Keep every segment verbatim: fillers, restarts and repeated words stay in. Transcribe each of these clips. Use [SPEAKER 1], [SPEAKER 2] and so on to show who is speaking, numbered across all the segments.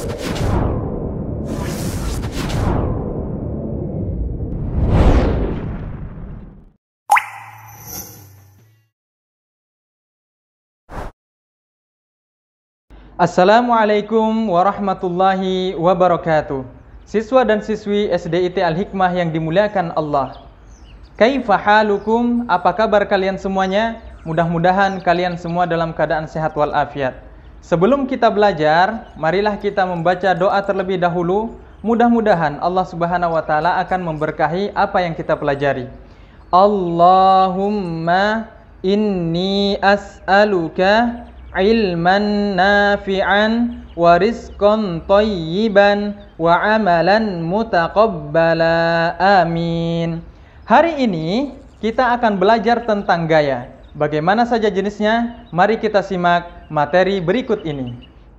[SPEAKER 1] Assalamualaikum warahmatullahi wabarakatuh. Siswa dan siswi S D I T Al-Hikmah yang dimuliakan Allah. Kaifa halukum? Apa kabar kalian semuanya? Mudah-mudahan kalian semua dalam keadaan sehat walafiat. Sebelum kita belajar, marilah kita membaca doa terlebih dahulu. Mudah-mudahan Allah Subhanahu wa taala akan memberkahi apa yang kita pelajari. Allahumma inni as'aluka ilman nafi'an wa rizqan thayyiban wa amalan mutaqabbala. Amin. Hari ini kita akan belajar tentang gaya. Bagaimana saja jenisnya? Mari kita simak materi berikut ini.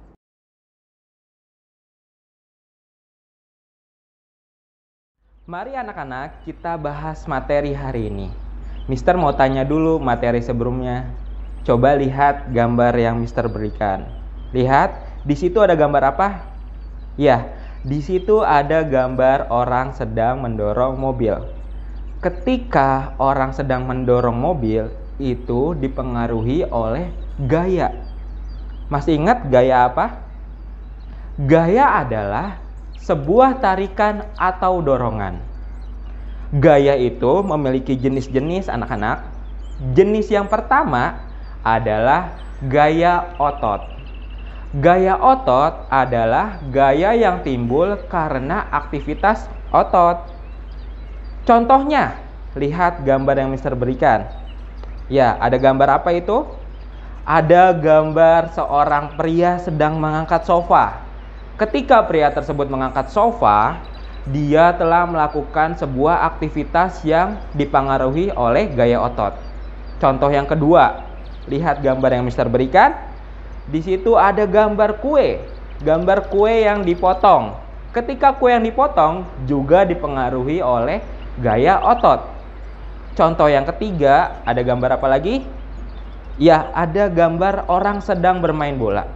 [SPEAKER 1] Mari anak-anak kita bahas materi hari ini. Mister mau tanya dulu materi sebelumnya. Coba lihat gambar yang Mister berikan. Lihat, di situ ada gambar apa? Ya, di situ ada gambar orang sedang mendorong mobil. Ketika orang sedang mendorong mobil, itu dipengaruhi oleh gaya. Masih ingat gaya apa? Gaya adalah sebuah tarikan atau dorongan. Gaya itu memiliki jenis-jenis anak-anak. Jenis yang pertama adalah gaya otot. Gaya otot adalah gaya yang timbul karena aktivitas otot. Contohnya, lihat gambar yang Mister berikan. Ya, ada gambar apa itu? Ada gambar seorang pria sedang mengangkat sofa. Ketika pria tersebut mengangkat sofa, dia telah melakukan sebuah aktivitas yang dipengaruhi oleh gaya otot. Contoh yang kedua, lihat gambar yang Mister berikan. Di situ ada gambar kue. Gambar kue yang dipotong. Ketika kue yang dipotong juga dipengaruhi oleh gaya otot. Contoh yang ketiga, ada gambar apa lagi? Ya, ada gambar orang sedang bermain bola.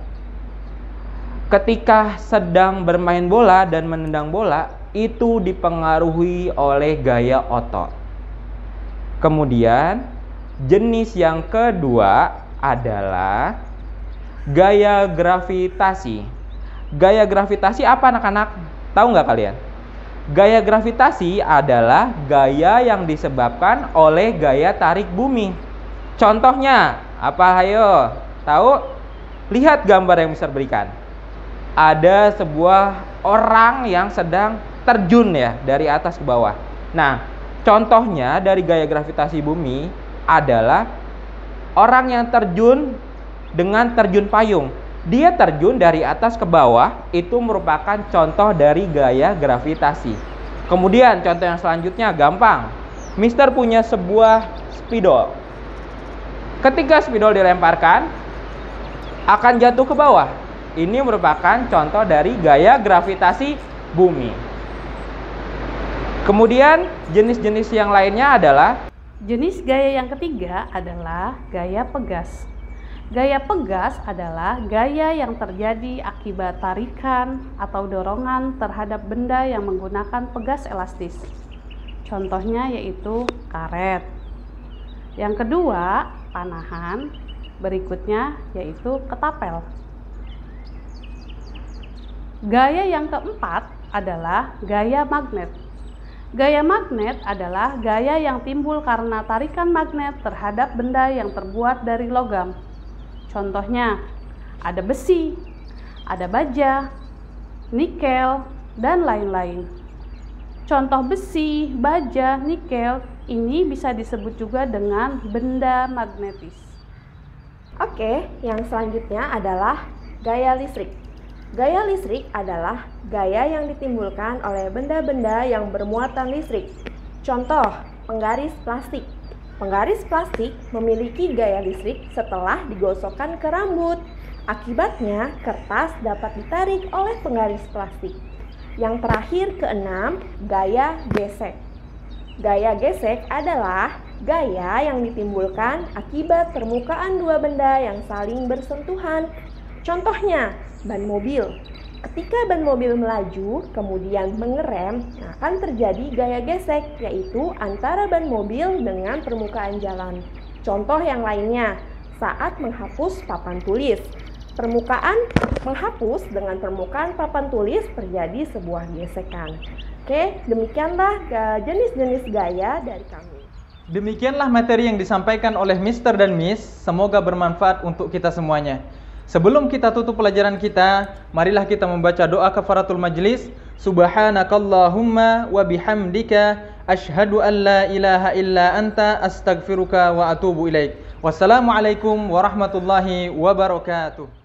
[SPEAKER 1] Ketika sedang bermain bola dan menendang bola, itu dipengaruhi oleh gaya otot. Kemudian jenis yang kedua adalah gaya gravitasi. Gaya gravitasi apa anak-anak? Tahu nggak kalian? Gaya gravitasi adalah gaya yang disebabkan oleh gaya tarik bumi. Contohnya apa? Ayo, tahu? Lihat gambar yang Mister berikan. Ada sebuah orang yang sedang terjun ya dari atas ke bawah. Nah, contohnya dari gaya gravitasi bumi adalah orang yang terjun dengan terjun payung. Dia terjun dari atas ke bawah, itu merupakan contoh dari gaya gravitasi. Kemudian contoh yang selanjutnya gampang. Mister punya sebuah spidol. Ketika spidol dilemparkan, akan jatuh ke bawah. Ini merupakan contoh dari gaya gravitasi bumi. Kemudian jenis-jenis yang lainnya adalah
[SPEAKER 2] jenis gaya yang ketiga adalah gaya pegas. Gaya pegas adalah gaya yang terjadi akibat tarikan atau dorongan terhadap benda yang menggunakan pegas elastis. Contohnya yaitu karet. Yang kedua, panahan. Berikutnya yaitu ketapel. Gaya yang keempat adalah gaya magnet. Gaya magnet adalah gaya yang timbul karena tarikan magnet terhadap benda yang terbuat dari logam. Contohnya, ada besi, ada baja, nikel, dan lain-lain. Contoh besi, baja, nikel ini bisa disebut juga dengan benda magnetis.
[SPEAKER 3] Oke, yang selanjutnya adalah gaya listrik. Gaya listrik adalah gaya yang ditimbulkan oleh benda-benda yang bermuatan listrik. Contoh, penggaris plastik. Penggaris plastik memiliki gaya listrik setelah digosokkan ke rambut. Akibatnya, kertas dapat ditarik oleh penggaris plastik. Yang terakhir, keenam, gaya gesek. Gaya gesek adalah gaya yang ditimbulkan akibat permukaan dua benda yang saling bersentuhan. Contohnya, ban mobil. Ketika ban mobil melaju, kemudian mengerem, akan terjadi gaya gesek, yaitu antara ban mobil dengan permukaan jalan. Contoh yang lainnya, saat menghapus papan tulis. Permukaan menghapus dengan permukaan papan tulis terjadi sebuah gesekan. Oke, demikianlah jenis-jenis gaya dari kami.
[SPEAKER 4] Demikianlah materi yang disampaikan oleh Mister dan Miss. Semoga bermanfaat untuk kita semuanya. Sebelum kita tutup pelajaran kita, marilah kita membaca doa kafaratul majlis. Subhanakallahumma wa bihamdika asyhadu an la ilaha illa anta astaghfiruka wa atubu ilaik. Wassalamualaikum warahmatullahi wabarakatuh.